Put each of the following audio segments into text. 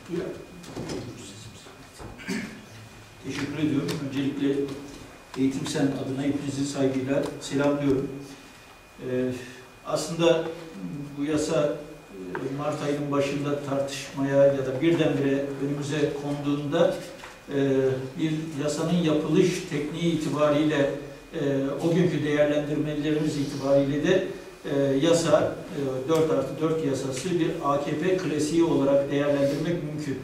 Teşekkür ediyorum. Öncelikle Eğitim Sen adına hepinizi saygıyla selamlıyorum. Aslında bu yasa Mart ayının başında tartışmaya ya da birdenbire önümüze konduğunda bir yasanın yapılış tekniği itibariyle o günkü değerlendirmelerimiz itibariyle de yasa 4+4 yasası bir AKP klasiği olarak değerlendirmek mümkün.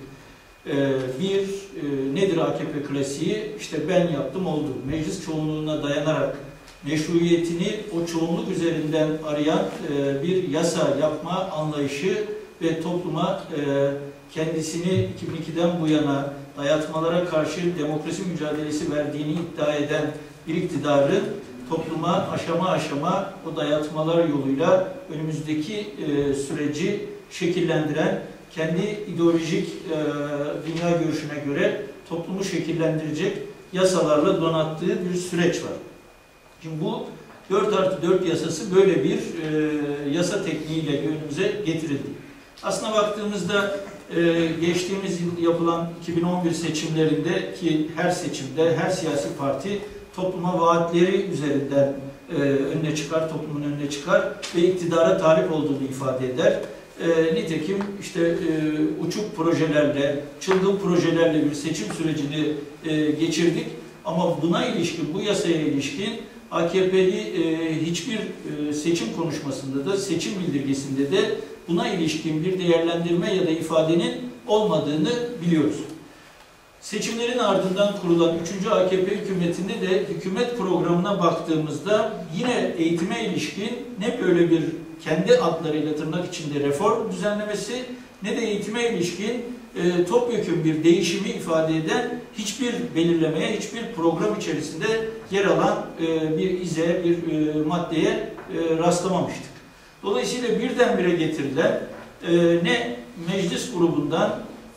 Nedir AKP klasiği? İşte ben yaptım oldu. Meclis çoğunluğuna dayanarak meşruiyetini o çoğunluk üzerinden arayan bir yasa yapma anlayışı ve topluma kendisini 2002'den bu yana dayatmalara karşı demokrasi mücadelesi verdiğini iddia eden bir iktidarın topluma aşama aşama o dayatmalar yoluyla önümüzdeki süreci şekillendiren, kendi ideolojik dünya görüşüne göre toplumu şekillendirecek yasalarla donattığı bir süreç var. Şimdi bu 4+4 yasası böyle bir yasa tekniğiyle önümüze getirildi. Aslına baktığımızda geçtiğimiz yıl yapılan 2011 seçimlerinde ki her seçimde her siyasi parti topluma vaatleri üzerinden önüne çıkar, toplumun önüne çıkar ve iktidara talip olduğunu ifade eder. Nitekim işte uçuk projelerle, çılgın projelerle bir seçim sürecini geçirdik. Ama buna ilişkin, bu yasaya ilişkin AKP'li hiçbir seçim konuşmasında da, seçim bildirgesinde de buna ilişkin bir değerlendirme ya da ifadenin olmadığını biliyoruz. Seçimlerin ardından kurulan 3. AKP hükümetinde de hükümet programına baktığımızda yine eğitime ilişkin ne böyle bir kendi adlarıyla tırnak içinde reform düzenlemesi ne de eğitime ilişkin topyekün bir değişimi ifade eden hiçbir belirlemeye, hiçbir program içerisinde yer alan bir ize, bir maddeye rastlamamıştık. Dolayısıyla birdenbire getirilen ne meclis grubundan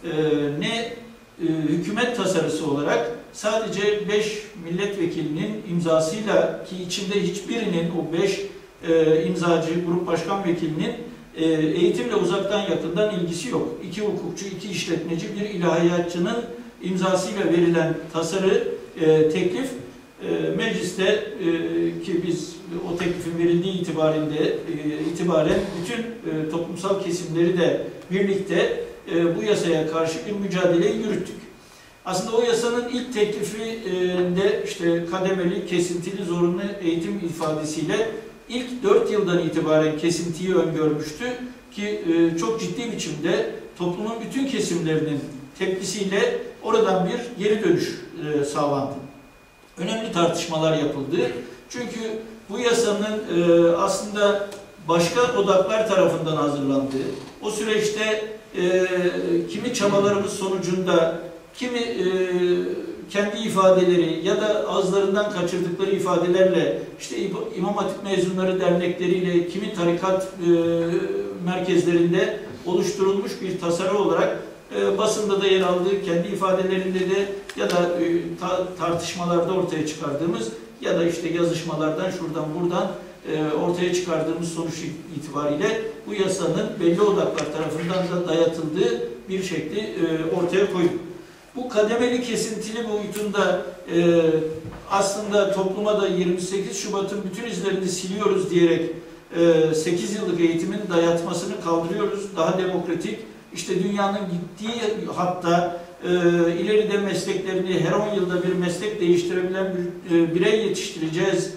ne hükümet tasarısı olarak sadece 5 milletvekilinin imzasıyla ki içinde hiçbirinin o 5 imzacı grup başkan vekilinin eğitimle uzaktan yakından ilgisi yok. 2 hukukçu, 2 işletmeci, bir ilahiyatçının imzasıyla verilen tasarı, teklif mecliste ki biz o teklifin verildiği itibaren bütün toplumsal kesimleri de birlikte bu yasaya karşı bir mücadeleyi yürüttük. Aslında o yasanın ilk teklifinde işte kademeli, kesintili, zorunlu eğitim ifadesiyle ilk 4 yıldan itibaren kesintiyi öngörmüştü ki çok ciddi biçimde toplumun bütün kesimlerinin tepkisiyle oradan bir geri dönüş sağlandı. Önemli tartışmalar yapıldı. Çünkü bu yasanın aslında başka odaklar tarafından hazırlandığı, o süreçte kimi çabalarımız sonucunda, kimi kendi ifadeleri ya da ağızlarından kaçırdıkları ifadelerle işte İmam Hatip Mezunları Dernekleriyle kimi tarikat merkezlerinde oluşturulmuş bir tasarı olarak basında da yer aldığı, kendi ifadelerinde de ya da tartışmalarda ortaya çıkardığımız ya da işte yazışmalardan şuradan buradan ortaya çıkardığımız sonuç itibariyle bu yasanın belli odaklar tarafından da dayatıldığı bir şekli ortaya koyduk. Bu kademeli kesintili boyutunda aslında topluma da 28 Şubat'ın bütün izlerini siliyoruz diyerek 8 yıllık eğitimin dayatmasını kaldırıyoruz. Daha demokratik, işte dünyanın gittiği hatta ileride mesleklerini her 10 yılda bir meslek değiştirebilen bir birey yetiştireceğiz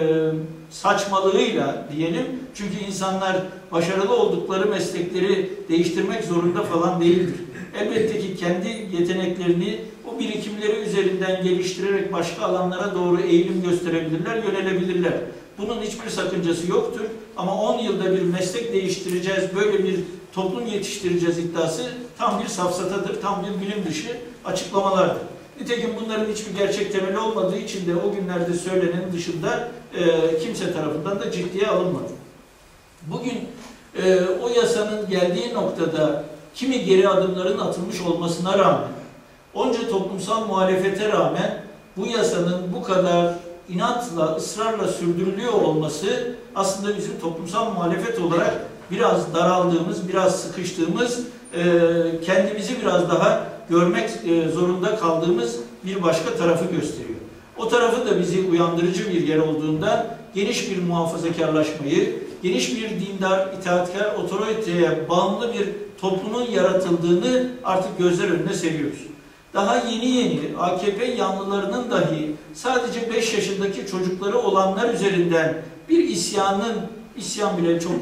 saçmalığıyla diyelim. Çünkü insanlar başarılı oldukları meslekleri değiştirmek zorunda falan değildir. Elbette ki kendi yeteneklerini o birikimleri üzerinden geliştirerek başka alanlara doğru eğilim gösterebilirler, yönelebilirler. Bunun hiçbir sakıncası yoktur. Ama 10 yılda bir meslek değiştireceğiz, böyle bir toplum yetiştireceğiz iddiası tam bir safsatadır, tam bir bilim dışı açıklamalardır. Nitekim bunların hiçbir gerçek temeli olmadığı için de o günlerde söylenenin dışında kimse tarafından da ciddiye alınmadı. Bugün o yasanın geldiği noktada kimi geri adımların atılmış olmasına rağmen, onca toplumsal muhalefete rağmen bu yasanın bu kadar inatla, ısrarla sürdürülüyor olması aslında bizim toplumsal muhalefet olarak biraz daraldığımız, biraz sıkıştığımız kendimizi biraz daha görmek zorunda kaldığımız bir başka tarafı gösteriyor. O tarafı da bizi uyandırıcı bir yer olduğundan geniş bir muhafazakarlaşmayı, geniş bir dindar, itaatkar, otoriteye bağımlı bir toplumun yaratıldığını artık gözler önüne seriyoruz. Daha yeni AKP yanlılarının dahi sadece 5 yaşındaki çocukları olanlar üzerinden bir isyan bile çok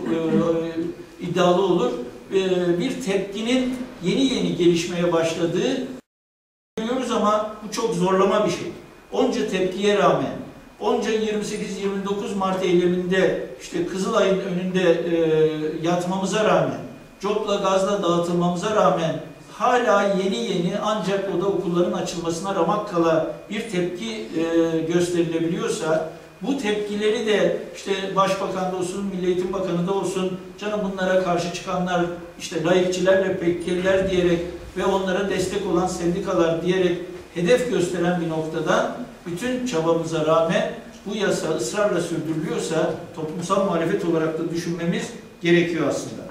iddialı olur, bir tepkinin yeni gelişmeye başladığı görüyoruz ama bu çok zorlama bir şey. Onca tepkiye rağmen, onca 28-29 Mart eyleminde işte Kızılay'ın önünde yatmamıza rağmen, copla gazla dağıtılmamıza rağmen hala yeni ancak o da okulların açılmasına ramak kala bir tepki gösterilebiliyorsa, bu tepkileri de işte Başbakan da olsun, Milli Eğitim Bakanı da olsun, canım bunlara karşı çıkanlar işte laikçiler ve PKK'liler diyerek ve onlara destek olan sendikalar diyerek hedef gösteren bir noktadan bütün çabamıza rağmen bu yasa ısrarla sürdürülüyorsa toplumsal muhalefet olarak da düşünmemiz gerekiyor aslında.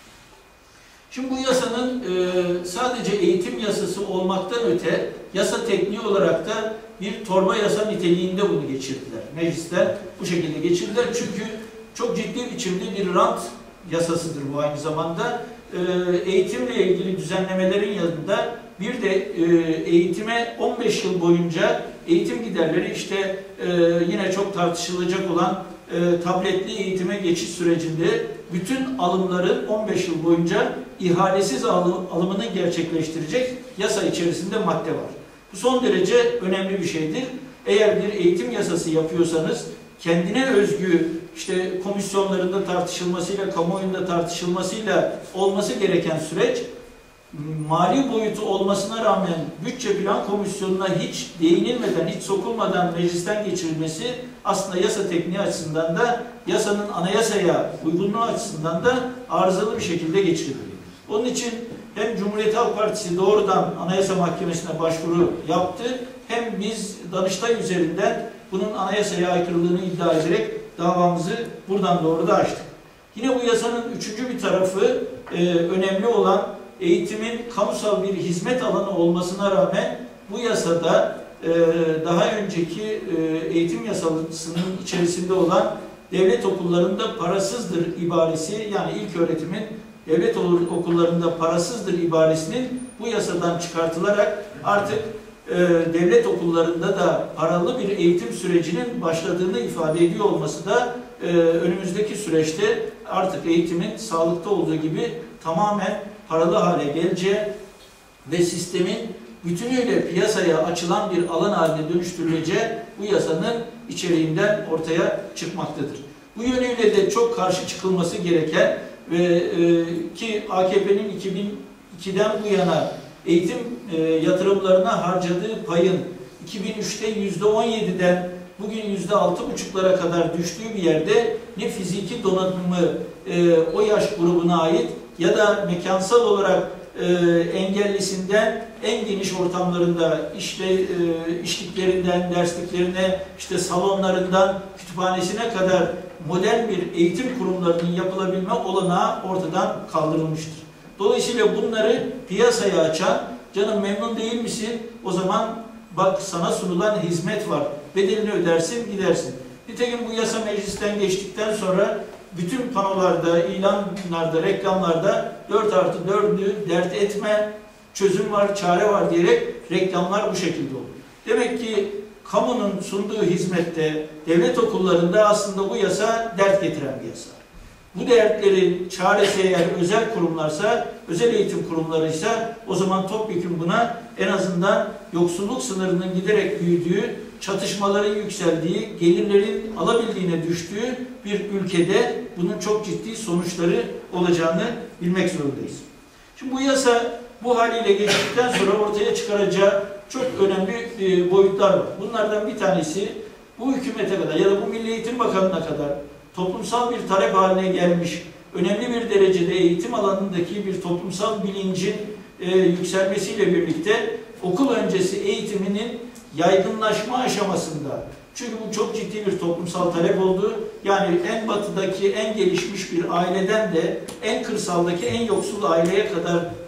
Şimdi bu yasanın sadece eğitim yasası olmaktan öte yasa tekniği olarak da bir torba yasa niteliğinde bunu geçirdiler. Meclisten bu şekilde geçirdiler. Çünkü çok ciddi biçimde bir rant yasasıdır bu aynı zamanda. Eğitimle ilgili düzenlemelerin yanında bir de eğitime 15 yıl boyunca eğitim giderleri işte yine çok tartışılacak olan tabletli eğitime geçiş sürecinde bütün alımların 15 yıl boyunca ihalesiz alımını gerçekleştirecek yasa içerisinde madde var. Bu son derece önemli bir şeydir. Eğer bir eğitim yasası yapıyorsanız kendine özgü işte komisyonlarında tartışılmasıyla, kamuoyunda tartışılmasıyla olması gereken süreç mali boyutu olmasına rağmen bütçe plan komisyonuna hiç değinilmeden, hiç sokulmadan meclisten geçirilmesi aslında yasa tekniği açısından da yasanın anayasaya uygunluğu açısından da arızalı bir şekilde geçirildi. Onun için hem Cumhuriyet Halk Partisi doğrudan Anayasa Mahkemesi'ne başvuru yaptı, hem biz Danıştay üzerinden bunun anayasaya aykırılığını iddia ederek davamızı buradan doğru da açtık. Yine bu yasanın üçüncü bir tarafı önemli olan eğitimin kamusal bir hizmet alanı olmasına rağmen bu yasada daha önceki eğitim yasasının içerisinde olan devlet okullarında parasızdır ibaresi, yani ilk öğretimin devlet okullarında parasızdır ibaresinin bu yasadan çıkartılarak artık devlet okullarında da paralı bir eğitim sürecinin başladığını ifade ediyor olması da önümüzdeki süreçte artık eğitimin sağlıkta olduğu gibi tamamen paralı hale geleceği ve sistemin bütünüyle piyasaya açılan bir alan haline dönüştürüleceği bu yasanın içeriğinden ortaya çıkmaktadır. Bu yönüyle de çok karşı çıkılması gereken ve ki AKP'nin 2002'den bu yana eğitim yatırımlarına harcadığı payın 2003'te %17'den bugün %6,5'lara kadar düştüğü bir yerde ne fiziki donanımı o yaş grubuna ait ya da mekansal olarak engellisinden en geniş ortamlarında işliklerinden, dersliklerine, işte salonlarından, kütüphanesine kadar modern bir eğitim kurumlarının yapılabilme olanağı ortadan kaldırılmıştır. Dolayısıyla bunları piyasaya açan, canım memnun değil misin? O zaman bak sana sunulan hizmet var. Bedelini ödersin, gidersin. Nitekim bu yasa meclisten geçtikten sonra bütün panolarda, ilanlarda, reklamlarda 4+4'ü dert etme, çözüm var, çare var diyerek reklamlar bu şekilde olur. Demek ki kamunun sunduğu hizmette, devlet okullarında aslında bu yasa dert getiren bir yasa. Bu dertlerin çaresi eğer özel kurumlarsa, özel eğitim kurumlarıysa o zaman topyekun buna en azından yoksulluk sınırının giderek büyüdüğü, çatışmaların yükseldiği, gelirlerin alabildiğine düştüğü bir ülkede bunun çok ciddi sonuçları olacağını bilmek zorundayız. Şimdi bu yasa bu haliyle geçtikten sonra ortaya çıkaracağı çok önemli boyutlar var. Bunlardan bir tanesi bu hükümete kadar ya da bu Milli Eğitim Bakanı'na kadar toplumsal bir talep haline gelmiş, önemli bir derecede eğitim alanındaki bir toplumsal bilincin yükselmesiyle birlikte okul öncesi eğitiminin yaygınlaşma aşamasında, çünkü bu çok ciddi bir toplumsal talep oldu. Yani en batıdaki en gelişmiş bir aileden de en kırsaldaki en yoksul aileye kadar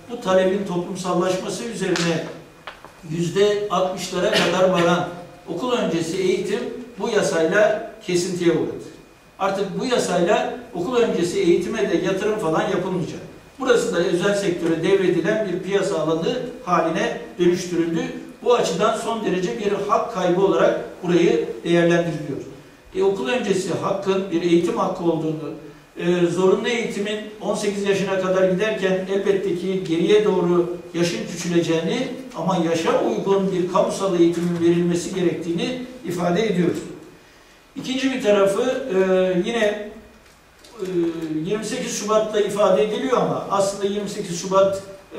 bu talebin toplumsallaşması üzerine %60'lara kadar varan okul öncesi eğitim bu yasayla kesintiye uğradı. Artık bu yasayla okul öncesi eğitime de yatırım falan yapılmayacak. Burası da özel sektöre devredilen bir piyasa alanı haline dönüştürüldü. Bu açıdan son derece bir hak kaybı olarak burayı değerlendiriliyor. Okul öncesi hakkın bir eğitim hakkı olduğunu, zorunlu eğitimin 18 yaşına kadar giderken elbette ki geriye doğru yaşın küçüleceğini ama yaşa uygun bir kamusal eğitimin verilmesi gerektiğini ifade ediyoruz. İkinci bir tarafı yine 28 Şubat'ta ifade ediliyor ama aslında 28 Şubat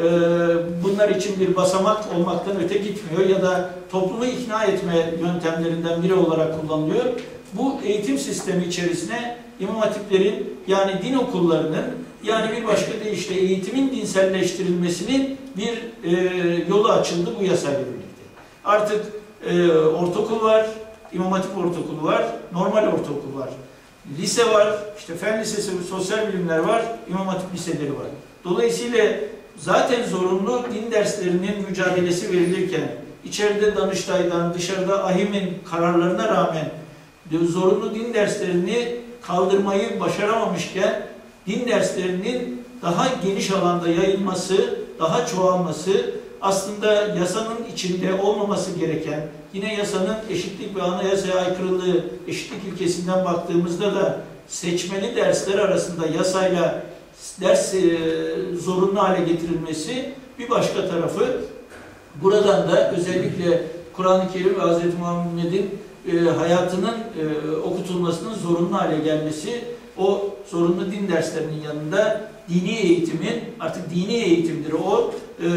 bunlar için bir basamak olmaktan öte gitmiyor ya da toplumu ikna etme yöntemlerinden biri olarak kullanılıyor. Bu eğitim sistemi içerisine İmam Hatiplerin yani din okullarının yani bir başka deyişle eğitimin dinselleştirilmesinin bir yolu açıldı bu yasayla birlikte. Artık ortaokul var, İmam Hatip ortaokulu var, normal ortaokul var. Lise var, işte fen lisesi, sosyal bilimler var, İmam Hatip liseleri var. Dolayısıyla zaten zorunlu din derslerinin mücadelesi verilirken, içeride Danıştay'dan, dışarıda AHİM'in kararlarına rağmen zorunlu din derslerini kaldırmayı başaramamışken, din derslerinin daha geniş alanda yayılması, daha çoğalması, aslında yasanın içinde olmaması gereken, yine yasanın eşitlik ve anayasaya aykırılığı, eşitlik ilkesinden baktığımızda da seçmeli dersler arasında yasayla ders zorunlu hale getirilmesi bir başka tarafı. Buradan da özellikle Kur'an-ı Kerim ve Hz. Muhammed'in hayatının okutulmasının zorunlu hale gelmesi, o zorunlu din derslerinin yanında dini eğitimin, artık dini eğitimdir o,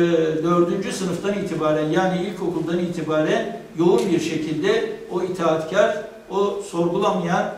4. sınıftan itibaren yani ilkokuldan itibaren yoğun bir şekilde o itaatkar, o sorgulamayan,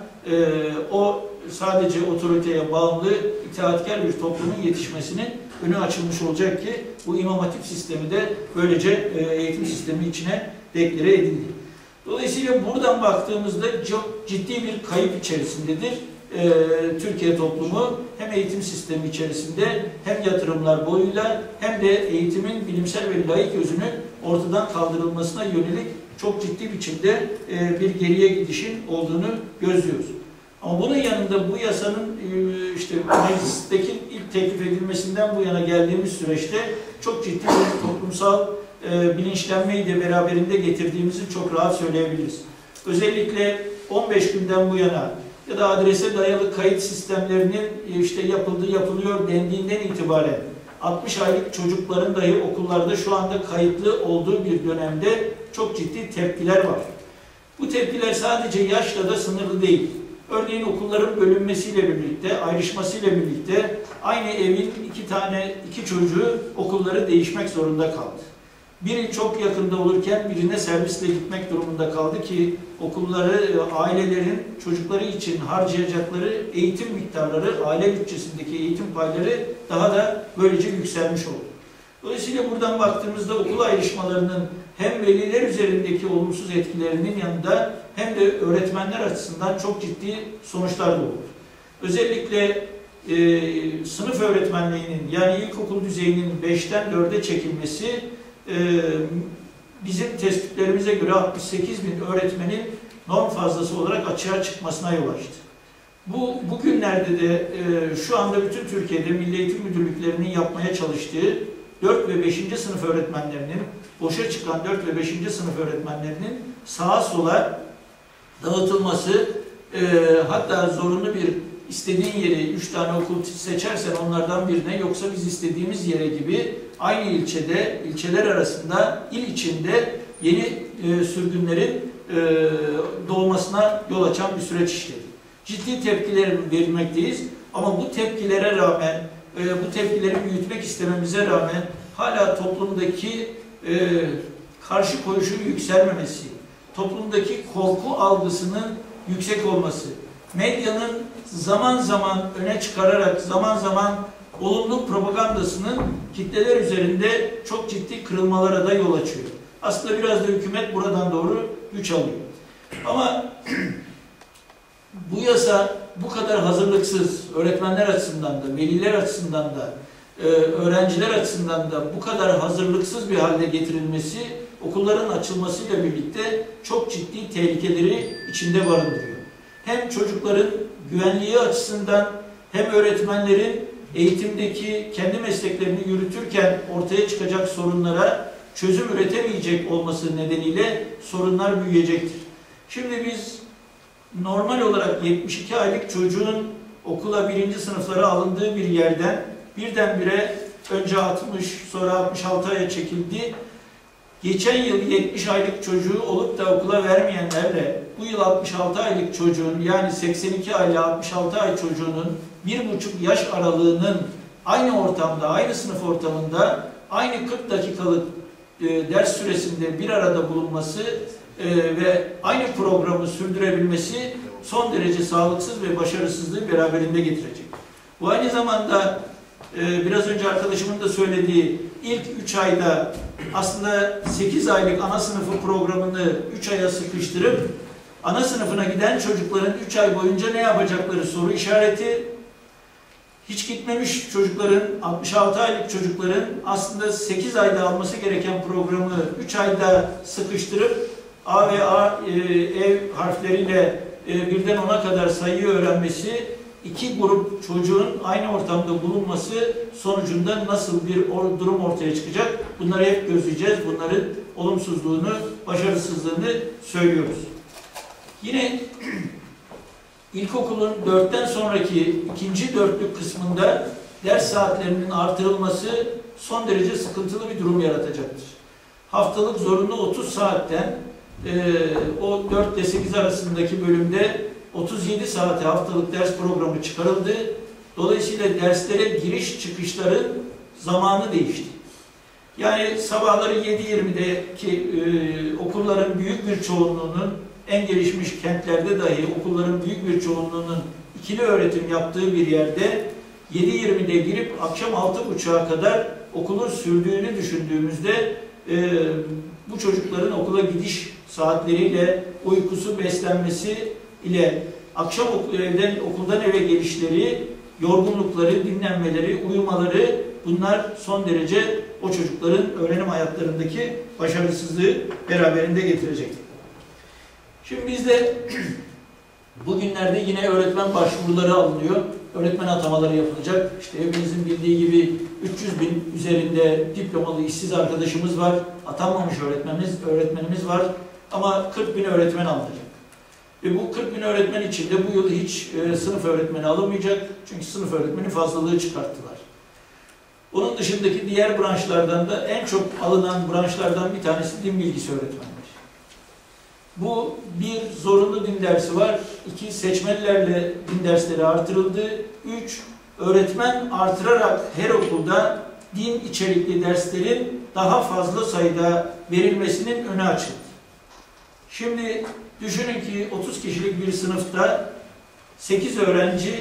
o sadece otoriteye bağımlı itaatkar bir toplumun yetişmesinin önü açılmış olacak ki bu İmam Hatip sistemi de böylece eğitim sistemi içine deklare edildi. Dolayısıyla buradan baktığımızda çok ciddi bir kayıp içerisindedir. Türkiye toplumu hem eğitim sistemi içerisinde hem yatırımlar boyuyla hem de eğitimin bilimsel ve laik özünün ortadan kaldırılmasına yönelik çok ciddi biçimde bir geriye gidişin olduğunu gözlüyoruz. Ama bunun yanında bu yasanın işte meclisteki ilk teklif edilmesinden bu yana geldiğimiz süreçte çok ciddi bir toplumsal bilinçlenmeyi de beraberinde getirdiğimizi çok rahat söyleyebiliriz. Özellikle 15 günden bu yana ya da adrese dayalı kayıt sistemlerinin işte yapılıyor dendiğinden itibaren 60 aylık çocukların dahi okullarda şu anda kayıtlı olduğu bir dönemde çok ciddi tepkiler var. Bu tepkiler sadece yaşla da sınırlı değil. Örneğin okulların bölünmesiyle birlikte, ayrışmasıyla birlikte aynı evin iki çocuğu okulları değişmek zorunda kaldı. Biri çok yakında olurken birine servisle gitmek durumunda kaldı ki okulları, ailelerin çocukları için harcayacakları eğitim miktarları, aile bütçesindeki eğitim payları daha da böylece yükselmiş oldu. Dolayısıyla buradan baktığımızda okul ayrışmalarının hem veliler üzerindeki olumsuz etkilerinin yanında hem de öğretmenler açısından çok ciddi sonuçlar doğurdu. Özellikle sınıf öğretmenliğinin yani ilkokul düzeyinin 5'ten 4'e çekilmesi bizim tespitlerimize göre 68.000 öğretmenin norm fazlası olarak açığa çıkmasına yol açtı. Bugünlerde de şu anda bütün Türkiye'de Milli Eğitim Müdürlüklerinin yapmaya çalıştığı 4 ve 5. sınıf öğretmenlerinin, boşa çıkan 4 ve 5. sınıf öğretmenlerinin sağa sola dağıtılması, hatta zorunlu bir istediğin yeri 3 tane okul seçersen onlardan birine, yoksa biz istediğimiz yere gibi aynı ilçede, ilçeler arasında, il içinde yeni sürgünlerin doğmasına yol açan bir süreç işledi. Ciddi tepkiler vermekteyiz ama bu tepkilere rağmen, bu tepkileri büyütmek istememize rağmen hala toplumdaki karşı koyuşun yükselmemesi, toplumdaki korku algısının yüksek olması, medyanın zaman zaman öne çıkararak zaman zaman olumlu propagandasının kitleler üzerinde çok ciddi kırılmalara da yol açıyor. Aslında biraz da hükümet buradan doğru güç alıyor. Ama bu yasa bu kadar hazırlıksız, öğretmenler açısından da, veliler açısından da öğrenciler açısından da bu kadar hazırlıksız bir halde getirilmesi, okulların açılmasıyla birlikte çok ciddi tehlikeleri içinde barındırıyor. Hem çocukların güvenliği açısından hem öğretmenlerin eğitimdeki kendi mesleklerini yürütürken ortaya çıkacak sorunlara çözüm üretemeyecek olması nedeniyle sorunlar büyüyecektir. Şimdi biz normal olarak 72 aylık çocuğun okula 1. sınıflara alındığı bir yerden birdenbire önce 60 sonra 66 aya çekildi. Geçen yıl 70 aylık çocuğu olup da okula vermeyenlerle bu yıl 66 aylık çocuğun yani 82 ay ile 66 ay çocuğunun 1,5 yaş aralığının aynı ortamda, aynı sınıf ortamında aynı 40 dakikalık ders süresinde bir arada bulunması ve aynı programı sürdürebilmesi son derece sağlıksız ve başarısızlığı beraberinde getirecek. Bu aynı zamanda biraz önce arkadaşımın da söylediği ilk 3 ayda aslında 8 aylık ana sınıfı programını 3 aya sıkıştırıp ana sınıfına giden çocukların 3 ay boyunca ne yapacakları soru işareti. Hiç gitmemiş çocukların, 66 aylık çocukların aslında 8 ayda alması gereken programı 3 ayda sıkıştırıp A ve A ev harfleriyle birden 10'a kadar sayıyı öğrenmesi, iki grup çocuğun aynı ortamda bulunması sonucunda nasıl bir durum ortaya çıkacak? Bunları hep gözleyeceğiz. Bunların olumsuzluğunu, başarısızlığını söylüyoruz. Yine ilkokulun 4'ten sonraki ikinci dörtlük kısmında ders saatlerinin artırılması son derece sıkıntılı bir durum yaratacaktır. Haftalık zorunlu 30 saatten o 4 ile 8 arasındaki bölümde 37 saate haftalık ders programı çıkarıldı. Dolayısıyla derslere giriş çıkışların zamanı değişti. Yani sabahları 7:20'deki okulların büyük bir çoğunluğunun, en gelişmiş kentlerde dahi okulların büyük bir çoğunluğunun ikili öğretim yaptığı bir yerde 7:20'de girip akşam 6:30'a kadar okulun sürdüğünü düşündüğümüzde bu çocukların okula gidiş saatleriyle, uykusu, beslenmesi ile akşam okuldan eve gelişleri, yorgunlukları, dinlenmeleri, uyumaları, bunlar son derece o çocukların öğrenim hayatlarındaki başarısızlığı beraberinde getirecek. Şimdi bizde bugünlerde yine öğretmen başvuruları alınıyor. Öğretmen atamaları yapılacak. İşte hepinizin bildiği gibi 300.000 üzerinde diplomalı işsiz arkadaşımız var. Atanmamış öğretmenimiz var. Ama 40.000 öğretmen alınacak. Ve bu 40.000 öğretmen içinde bu yıl hiç sınıf öğretmeni alınmayacak. Çünkü sınıf öğretmeni fazlalığı çıkarttılar. Onun dışındaki diğer branşlardan da en çok alınan branşlardan bir tanesi din bilgisi öğretmenleri. Bu bir zorunlu din dersi var. 2 seçmelilerle din dersleri artırıldı. 3 öğretmen artırarak her okulda din içerikli derslerin daha fazla sayıda verilmesinin önü açıldı. Şimdi düşünün ki 30 kişilik bir sınıfta 8 öğrenci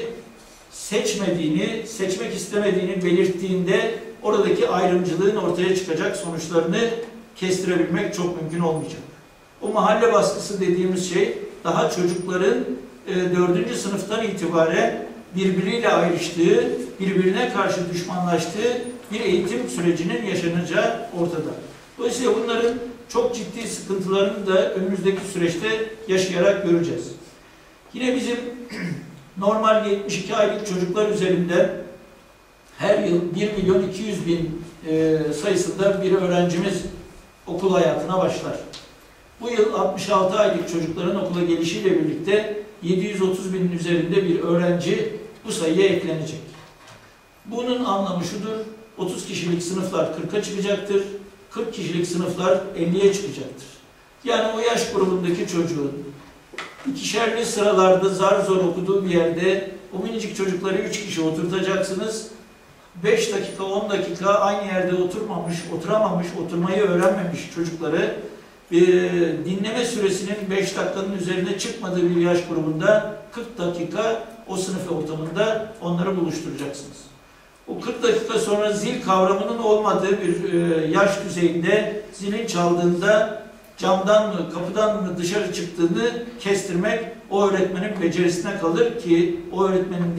seçmek istemediğini belirttiğinde oradaki ayrımcılığın ortaya çıkacak sonuçlarını kestirebilmek çok mümkün olmayacak. O mahalle baskısı dediğimiz şey daha çocukların 4. sınıftan itibaren birbiriyle ayrıştığı, birbirine karşı düşmanlaştığı bir eğitim sürecinin yaşanacağı ortada. Dolayısıyla bunların çok ciddi sıkıntılarını da önümüzdeki süreçte yaşayarak göreceğiz. Yine bizim normal 72 aylık çocuklar üzerinden her yıl 1.200.000 sayısında bir öğrencimiz okul hayatına başlar. Bu yıl 66 aylık çocukların okula gelişiyle birlikte 730.000'in üzerinde bir öğrenci bu sayıya eklenecek. Bunun anlamı şudur: 30 kişilik sınıflar 40'a çıkacaktır, 40 kişilik sınıflar 50'ye çıkacaktır. Yani o yaş grubundaki çocuğun ikişerli sıralarda zar zor okuduğu bir yerde o minicik çocukları 3 kişi oturtacaksınız. 5 dakika, 10 dakika aynı yerde oturamamış, oturmayı öğrenmemiş çocukları dinleme süresinin 5 dakikanın üzerine çıkmadığı bir yaş grubunda 40 dakika o sınıf ortamında onları buluşturacaksınız. O 40 dakika sonra zil kavramının olmadığı bir yaş düzeyinde zilin çaldığında camdan mı, kapıdan mı dışarı çıktığını kestirmek o öğretmenin becerisine kalır ki o öğretmenin değil,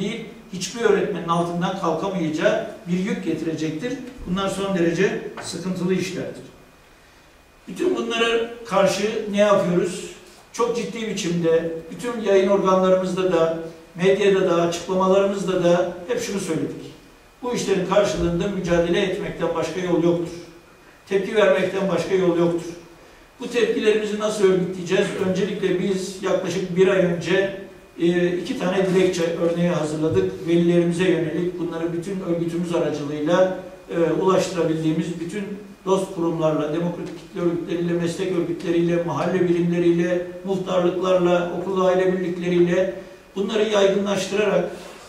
hiçbir öğretmenin altından kalkamayacağı bir yük getirecektir. Bunlar son derece sıkıntılı işlerdir. Bütün bunlara karşı ne yapıyoruz? Çok ciddi biçimde bütün yayın organlarımızda da, medyada da, açıklamalarımızda da hep şunu söyledik. Bu işlerin karşılığında mücadele etmekten başka yol yoktur. Tepki vermekten başka yol yoktur. Bu tepkilerimizi nasıl örgütleyeceğiz? Öncelikle biz yaklaşık bir ay önce 2 tane dilekçe örneği hazırladık. Velilerimize yönelik bunları bütün örgütümüz aracılığıyla ulaştırabildiğimiz bütün dost kurumlarla, demokratik kitle örgütleriyle, meslek örgütleriyle, mahalle birimleriyle, muhtarlıklarla, okul aile birlikleriyle bunları yaygınlaştırarak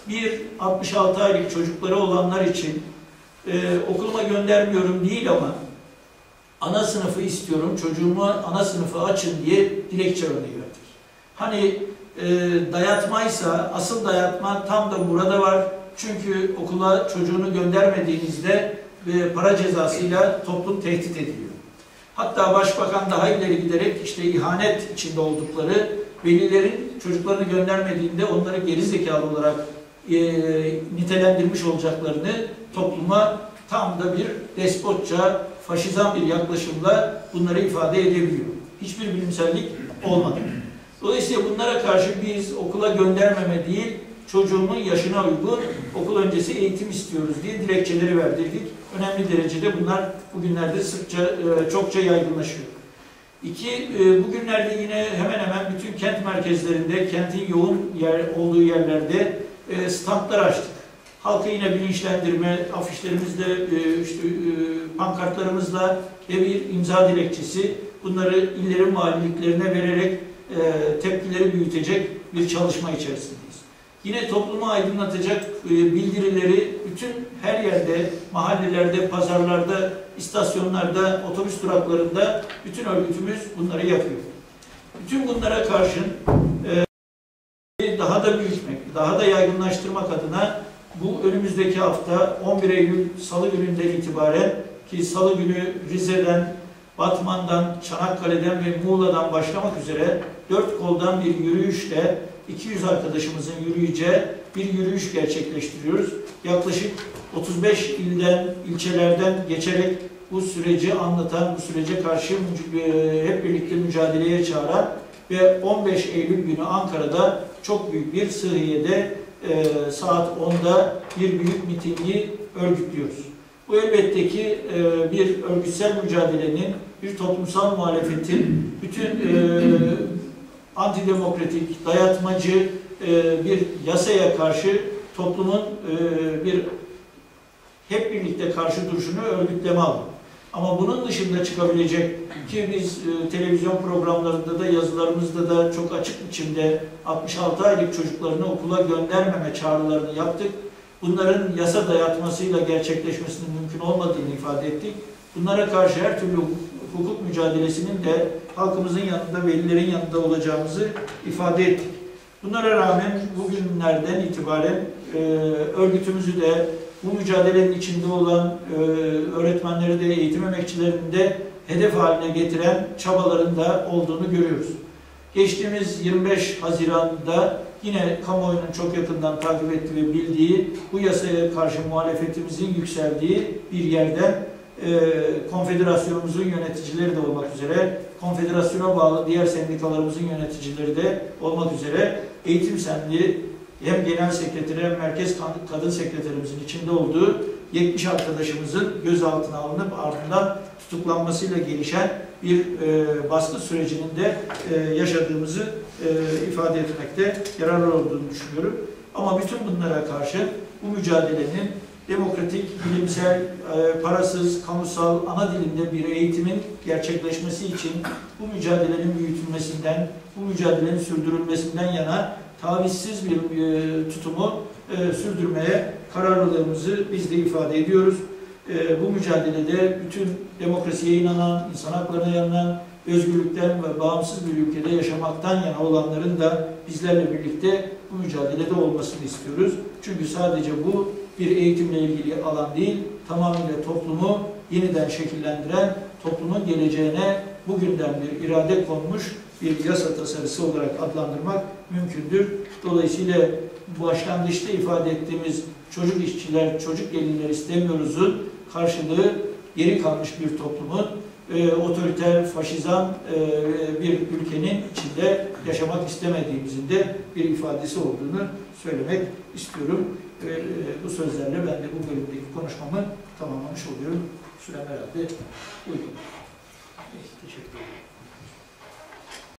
66 aylık çocukları olanlar için okuluma göndermiyorum değil ama ana sınıfı istiyorum, çocuğumu ana sınıfı açın diye dilekçe örneği verdik. Hani dayatmaysa, asıl dayatma tam da burada var. Çünkü okula çocuğunu göndermediğinizde para cezasıyla toplum tehdit ediliyor. Hatta başbakan daha ileri giderek işte ihanet içinde oldukları velilerin çocuklarını göndermediğinde onları geri zekalı olarak nitelendirmiş olacaklarını topluma tam da bir despotça, faşizan bir yaklaşımla bunları ifade edebiliyor. Hiçbir bilimsellik olmadı. Dolayısıyla bunlara karşı biz okula göndermeme değil, çocuğumun yaşına uygun okul öncesi eğitim istiyoruz diye dilekçeleri verdirdik. Önemli derecede bunlar bugünlerde çokça yaygınlaşıyor. Bugünlerde yine hemen hemen bütün kent merkezlerinde, kentin yoğun olduğu yerlerde standlar açtık. Halkı yine bilinçlendirme, afişlerimizle, pankartlarımızla ve bir imza dilekçesi bunları illerin valiliklerine vererek tepkileri büyütecek bir çalışma içerisindeyiz. Yine toplumu aydınlatacak bildirileri bütün her yerde, mahallelerde, pazarlarda, istasyonlarda, otobüs duraklarında bütün örgütümüz bunları yapıyor. Bütün bunlara karşın daha da büyütmek, daha da yaygınlaştırmak adına bu önümüzdeki hafta 11 Eylül Salı gününden itibaren ki Salı günü Rize'den, Batman'dan, Çanakkale'den ve Muğla'dan başlamak üzere 4 koldan bir yürüyüşle 200 arkadaşımızın yürüyeceği bir yürüyüş gerçekleştiriyoruz. Yaklaşık 35 ilden, ilçelerden geçerek bu süreci anlatan, bu sürece karşı hep birlikte mücadeleye çağıran ve 15 Eylül günü Ankara'da çok büyük bir Sıhhiye'de saat 10'da bir büyük mitingi örgütlüyoruz. Bu elbette ki bir örgütsel mücadelenin, bir toplumsal muhalefetin, bütün antidemokratik, dayatmacı bir yasaya karşı toplumun bir hep birlikte karşı duruşunu örgütleme alanı. Ama bunun dışında çıkabilecek ki biz televizyon programlarında da yazılarımızda da çok açık biçimde 66 aylık çocuklarını okula göndermeme çağrılarını yaptık. Bunların yasa dayatmasıyla gerçekleşmesinin mümkün olmadığını ifade ettik. Bunlara karşı her türlü hukuk mücadelesinin de halkımızın yanında, velilerin yanında olacağımızı ifade ettik. Bunlara rağmen bugünlerden itibaren örgütümüzü de bu mücadelenin içinde olan öğretmenleri de, eğitim emekçilerini de hedef haline getiren çabaların da olduğunu görüyoruz. Geçtiğimiz 25 Haziran'da yine kamuoyunun çok yakından takip ettiği ve bildiği bu yasaya karşı muhalefetimizin yükseldiği bir yerden konfederasyonumuzun yöneticileri de olmak üzere, konfederasyona bağlı diğer sendikalarımızın yöneticileri de olmak üzere Eğitim Senliği hem genel sekreteri hem merkez kadın sekreterimizin içinde olduğu 70 arkadaşımızın gözaltına alınıp ardından tutuklanmasıyla gelişen bir baskı sürecinin de yaşadığımızı ifade etmekte yararlı olduğunu düşünüyorum. Ama bütün bunlara karşı bu mücadelenin demokratik, bilimsel, parasız, kamusal, ana dilinde bir eğitimin gerçekleşmesi için bu mücadelenin büyütülmesinden, bu mücadelenin sürdürülmesinden yana tavizsiz bir tutumu sürdürmeye kararlılığımızı biz de ifade ediyoruz. Bu mücadelede bütün demokrasiye inanan, insan haklarına inanan, özgürlükten ve bağımsız bir ülkede yaşamaktan yana olanların da bizlerle birlikte bu mücadelede olmasını istiyoruz. Çünkü sadece bu bir eğitimle ilgili alan değil, tamamıyla toplumu yeniden şekillendiren, toplumun geleceğine bugünden bir irade konmuş bir yasa tasarısı olarak adlandırmak mümkündür. Dolayısıyla başlangıçta ifade ettiğimiz çocuk işçiler, çocuk gelinler istemiyoruz'un karşılığı geri kalmış bir toplumun, otoriter, faşizan bir ülkenin içinde yaşamak istemediğimizin de bir ifadesi olduğunu söylemek istiyorum. Bu sözlerle ben de bu bölümdeki konuşmamı tamamlamış oluyorum. Sürem herhalde uygun. Teşekkür ederim.